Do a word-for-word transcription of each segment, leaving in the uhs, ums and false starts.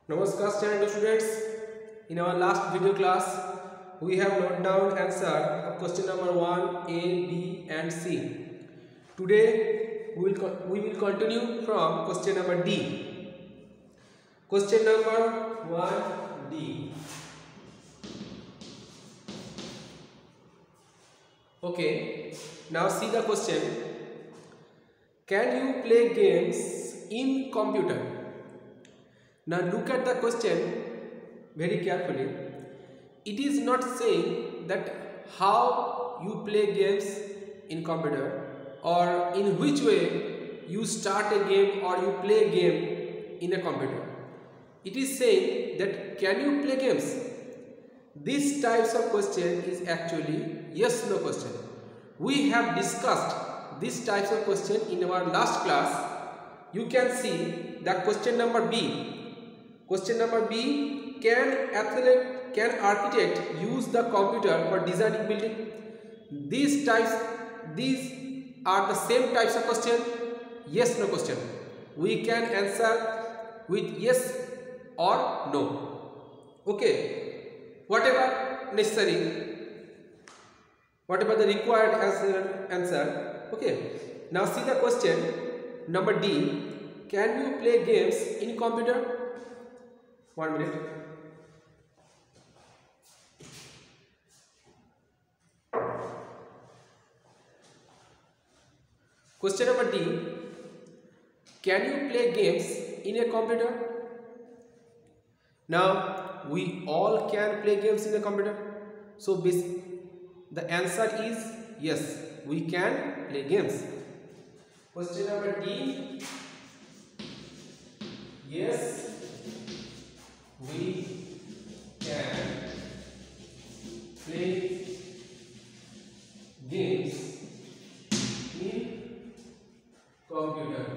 Namaskar standard students. In our last video class, we have noted down answer of question number one, A, B, and C. Today we will we will continue from question number D. Question number one, D. Okay. Now see the question. Can you play games in computer? Now look at the question very carefully. It is not saying that how you play games in computer or in which way you start a game or you play a game in a computer. It is saying that can you play games? This types of question is actually yes no question. We have discussed this types of question in our last class. You can see the question number B. Question number B, can athlete, can architect use the computer for designing building? These types, these are the same types of question, yes, no question. We can answer with yes or no. Okay, whatever necessary, whatever the required answer, answer. Okay, now see the question number D, can you play games in computer? One minute. Question number D. Can you play games in a computer? Now we all can play games in a computer. So the answer is yes, we can play games. Question number D. Yes, we can play games in computer.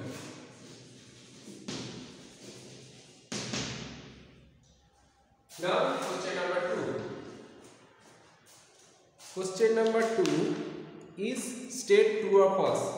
Now question number two. Question number two is state true or false.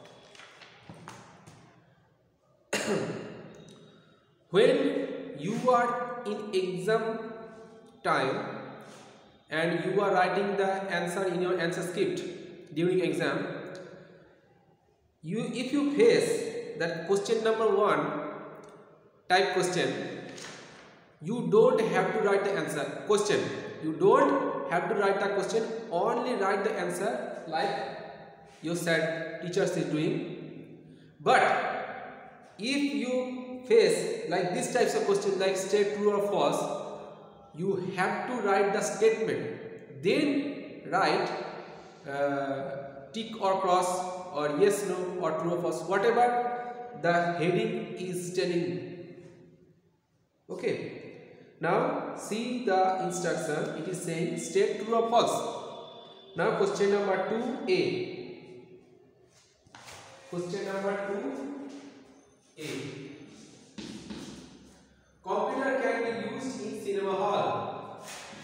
When you are in exam time and you are writing the answer in your answer script during exam, you if you face that question number one type question, you don't have to write the answer question. You don't have to write the question, only write the answer like you said teachers is doing. But if you face like this types of question like state true or false, you have to write the statement, then write uh, tick or cross or yes no or true or false, whatever the heading is telling. Okay, now see the instruction. It is saying state true or false. Now question number two A. Question number two A. Computer can be used in cinema hall.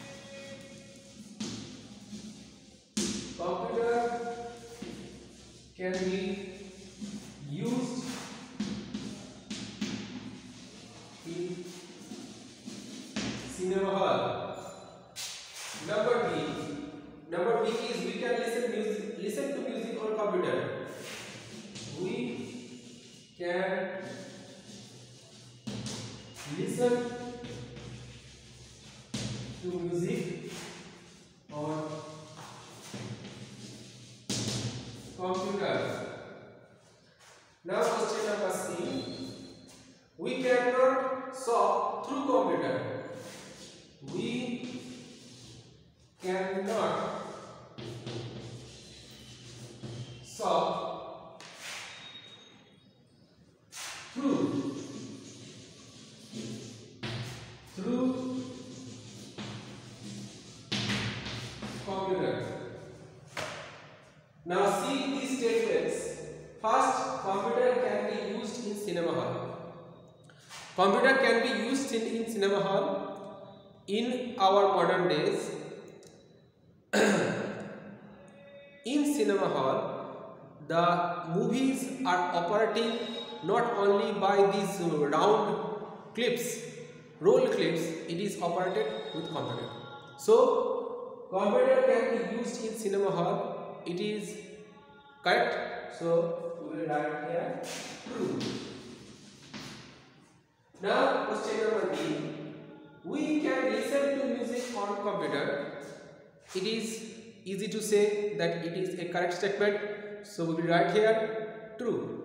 Computer can be used in cinema hall. Number B. Number B is we can listen music, listen to music on computer. We can listen to music on computer. Now question number C. We cannot shop through computer. We cannot shop through through computer. Now see these statements. First, computer can be used in cinema hall. Computer can be used in, in cinema hall in our modern days. In cinema hall, the movies are operating not only by these round clips, roll clips, it is operated with computer. So computer can be used in cinema hall. It is correct. So we will write here true. Now question number B. We can listen to music on computer. It is easy to say that it is a correct statement. So we will write here true.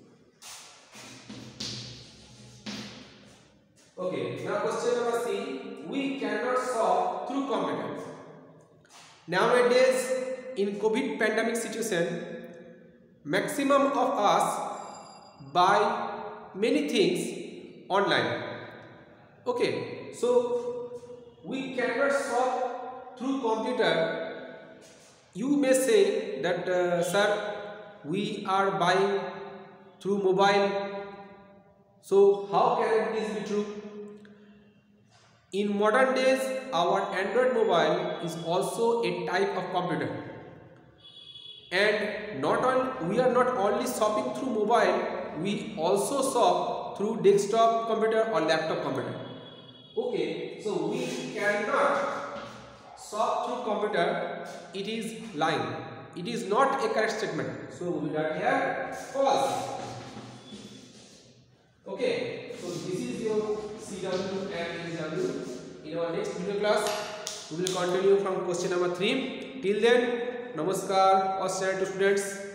Okay, now question number C. We cannot shop through computer. Nowadays, in COVID pandemic situation, maximum of us buy many things online. Okay, so we cannot shop through computer. You may say that uh, sir, we are buying through mobile. So how can this be true? In modern days, our Android mobile is also a type of computer, and not only we are not only shopping through mobile, we also shop through desktop computer or laptop computer. Okay, so we cannot shop through computer. It is lying. It is not a correct statement. So we write here false. Okay, so this is your C W and N W. In our next video class, we will continue from question number three. Till then, namaskar, all students.